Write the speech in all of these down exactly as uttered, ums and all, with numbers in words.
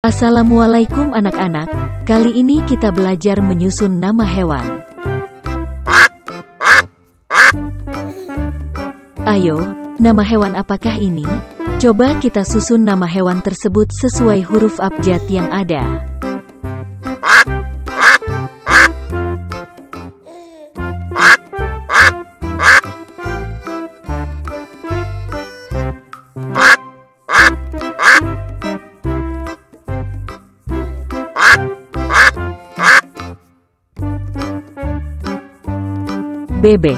Assalamualaikum anak-anak, kali ini kita belajar menyusun nama hewan. Ayo, nama hewan apakah ini? Coba kita susun nama hewan tersebut sesuai huruf abjad yang ada. Bebek.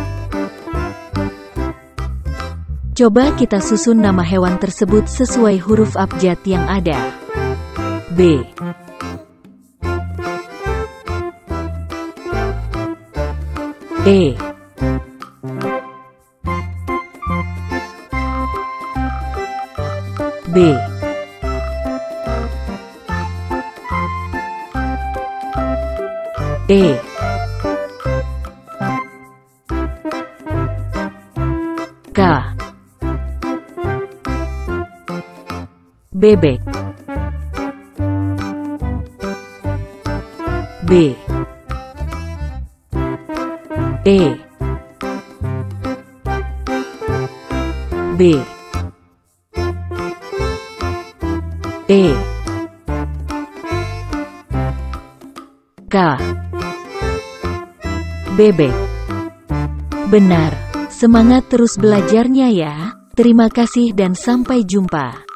Coba kita susun nama hewan tersebut sesuai huruf abjad yang ada. B. E. B. E. K. Bebek. B. E. B. E. K. Bebek. Benar. Semangat terus belajarnya ya. Terima kasih dan sampai jumpa.